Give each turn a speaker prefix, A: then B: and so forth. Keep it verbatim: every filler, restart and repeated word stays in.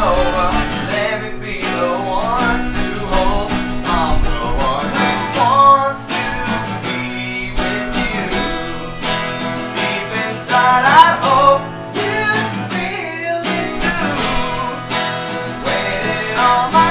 A: let me be the one to hold. I'm the one who wants to be with you. Deep inside I hope you feel it too. Waiting on my